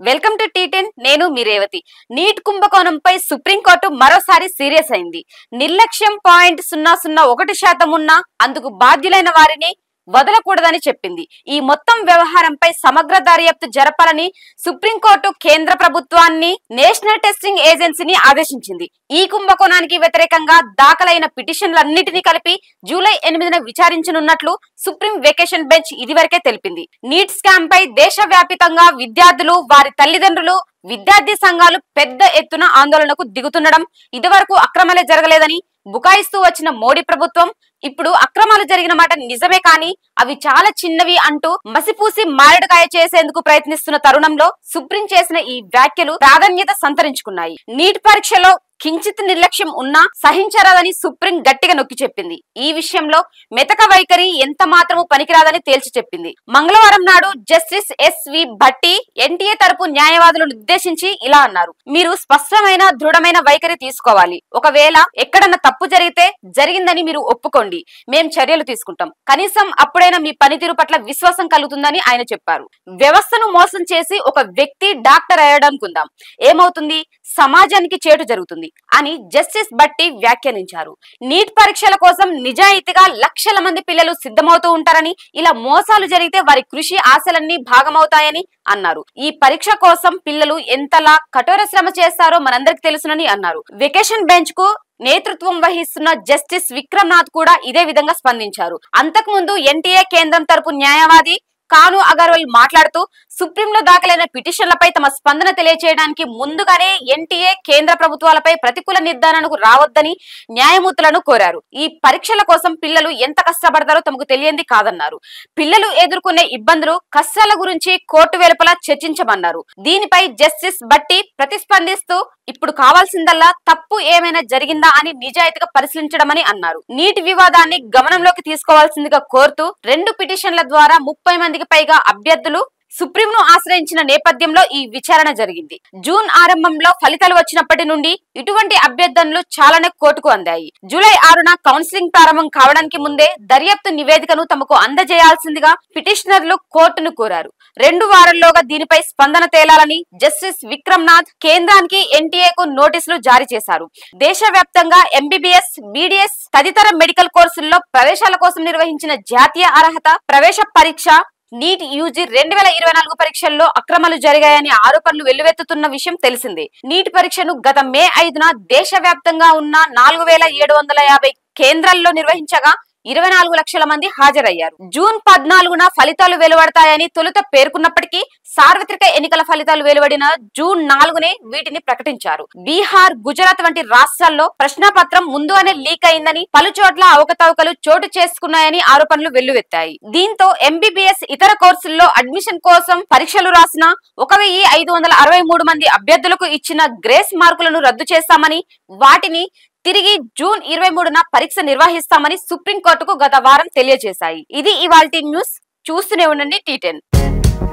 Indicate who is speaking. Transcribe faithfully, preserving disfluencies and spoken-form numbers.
Speaker 1: Welcome to టీ ten. నేను మీ రేవతి. నీట్ కుంభకోణంపై సుప్రీంకోర్టు మరోసారి సీరియస్ అయింది. నిర్లక్ష్యం పాయింట్ సున్నా సున్నా ఒకటి శాతం ఉన్నా అందుకు బాధ్యులైన వారిని వదలకూడదని చెప్పింది. ఈ మొత్తం వ్యవహారంపై సమగ్ర దర్యాప్తు జరపాలని సుప్రీంకోర్టు కేంద్ర ప్రభుత్వాన్ని, నేషనల్ టెస్టింగ్ ఏజెన్సీని ఆదేశించింది. ఈ కుంభకోణానికి వ్యతిరేకంగా దాఖలైన పిటిషన్లన్నింటినీ కలిపి జూలై ఎనిమిదిన విచారించనున్నట్లు సుప్రీం వెకేషన్ బెంచ్ ఇదివరకే తెలిపింది. నీట్ స్కామ్ పై దేశవ్యాప్తంగా విద్యార్థులు, వారి తల్లిదండ్రులు, విద్యార్థి సంఘాలు పెద్ద ఎత్తున ఆందోళనకు దిగుతుండడం, ఇదివరకు అక్రమాలే జరగలేదని బుకాయిస్తూ వచ్చిన మోడీ ప్రభుత్వం ఇప్పుడు అక్రమాలు జరిగిన మాట నిజమే కానీ అవి చాలా చిన్నవి అంటూ మసిపూసి మారేడుకాయ చేసేందుకు ప్రయత్నిస్తున్న తరుణంలో సుప్రీం చేసిన ఈ వ్యాఖ్యలు ప్రాధాన్యత సంతరించుకున్నాయి. నీట్ పరీక్షలో కించిత్ నిర్లక్ష్యం ఉన్నా సహించరాదని సుప్రీం గట్టిగా నొక్కి చెప్పింది. ఈ విషయంలో మెతక వైఖరి ఎంత మాత్రము పనికిరాదని తేల్చి చెప్పింది. మంగళవారం నాడు justice S V Bhatti NTA తరపు న్యాయవాదులను ఉద్దేశించి ఇలా అన్నారు. మీరు స్పష్టమైన దృఢమైన వైఖరి తీసుకోవాలి. ఒకవేళ ఎక్కడన్నా తప్పు జరిగితే జరిగిందని మీరు ఒప్పుకోండి, మేం చర్యలు తీసుకుంటాం. కనీసం అప్పుడైనా మీ పనితీరు పట్ల విశ్వాసం కలుగుతుందని ఆయన చెప్పారు. వ్యవస్థను మోసం చేసి ఒక వ్యక్తి డాక్టర్ అయ్యాడనుకుందాం, ఏమవుతుంది? సమాజానికి చేటు జరుగుతుంది అని జస్టిస్ భట్టి వ్యాఖ్యానించారు. నీట్ పరీక్షల కోసం నిజాయితీగా లక్షల మంది పిల్లలు సిద్ధమవుతూ ఉంటారని, ఇలా మోసాలు జరిగితే వారి కృషి ఆశలన్నీ భాగమవుతాయని అన్నారు. ఈ పరీక్ష కోసం పిల్లలు ఎంతలా కఠోర శ్రమ చేస్తారో మనందరికి తెలుసునని అన్నారు. వెకేషన్ బెంచ్ కు నేతృత్వం వహిస్తున్న జస్టిస్ విక్రమ్ నాథ్ కూడా ఇదే విధంగా స్పందించారు. అంతకుముందు ఎన్టీఏ కేంద్రం తరపు న్యాయవాది కాను అగర్వాల్ మాట్లాడుతూ సుప్రీంలో దాఖలైన పిటిషన్లపై తమ స్పందన తెలియజేయడానికి ముందుగానే ఎన్టీఏ కేంద్ర ప్రభుత్వాలపై ప్రతికూల నిర్ధారణకు రావద్దని న్యాయమూర్తులను కోరారు. ఈ పరీక్షల కోసం పిల్లలు ఎంత కష్టపడతారో తమకు తెలియంది కాదన్నారు. పిల్లలు ఎదుర్కొనే ఇబ్బందులు, కష్టాల గురించి కోర్టు వెలుపల చర్చించమన్నారు. దీనిపై జస్టిస్ భట్టి ప్రతిస్పందిస్తూ ఇప్పుడు కావాల్సిందల్లా తప్పు ఏమైనా జరిగిందా అని నిజాయితీగా పరిశీలించడమని అన్నారు. నీటి వివాదాన్ని గమనంలోకి తీసుకోవాల్సిందిగా కోరుతూ రెండు పిటిషన్ల ద్వారా ముప్పై మందికి పైగా అభ్యర్థులు సుప్రీంను ఆశ్రయించిన నేపథ్యంలో ఈ విచారణ జరిగింది. జూన్ ఆరంభంలో ఫలితాలు వచ్చినప్పటి నుండి ఇటువంటి అభ్యర్థనలు చాలానే కోర్టుకు అందాయి. జూలై ఆరున కౌన్సిలింగ్ ప్రారంభం కావడానికి ముందే దర్యాప్తు నివేదికను తమకు అందజేయాల్సిందిగా పిటిషనర్లు కోర్టును కోరారు. రెండు వారాల్లోగా దీనిపై స్పందన తేలాలని జస్టిస్ విక్రమ్ నాథ్ కేంద్రానికి, ఎన్టీఏకు నోటీసులు జారీ చేశారు. దేశవ్యాప్తంగా ఎంబీబీఎస్, బీడీఎస్ తదితర మెడికల్ కోర్సుల్లో ప్రవేశాల కోసం నిర్వహించిన జాతీయ అర్హత ప్రవేశ పరీక్ష నీట్ యూజీ రెండు వేల ఇరవై నాలుగు పరీక్షల్లో అక్రమాలు జరిగాయని ఆరోపణలు వెల్లువెత్తుతున్న విషయం తెలిసిందే. నీట్ పరీక్షను గత మే ఐదున దేశవ్యాప్తంగా ఉన్న నాలుగు వేల ఏడు వందల యాభై కేంద్రాల్లో నిర్వహించగా ఇరవై నాలుగు లక్షల మంది హాజరయ్యారు. జూన్ పద్నాలుగున ఫలితాలు వెలువడతాయని తొలుత పేర్కొన్నప్పటికీ సార్వత్రిక ఎన్నికల ఫలితాలు వెలువడిన జూన్ నాలుగునే వీటిని ప్రకటించారు. బీహార్, గుజరాత్ వంటి రాష్ట్రాల్లో ప్రశ్నాపత్రం ముందుగానే లీక్ అయిందని, పలు చోట్ల అవకతవకలు చోటు చేసుకున్నాయని ఆరోపణలు వెల్లువెత్తాయి. దీంతో ఎంబీబీఎస్ ఇతర కోర్సుల్లో అడ్మిషన్ కోసం పరీక్షలు రాసిన ఒక వెయ్యి ఐదు వందల అరవై మూడు మంది అభ్యర్థులకు ఇచ్చిన గ్రేస్ మార్కులను రద్దు చేస్తామని, వాటిని తిరిగి జూన్ ఇరవై మూడున పరీక్ష నిర్వహిస్తామని సుప్రీంకోర్టుకు గత వారం తెలియజేశాయి. ఇది ఇవాల్టి న్యూస్. చూస్తూనే ఉండండి టీ టెన్.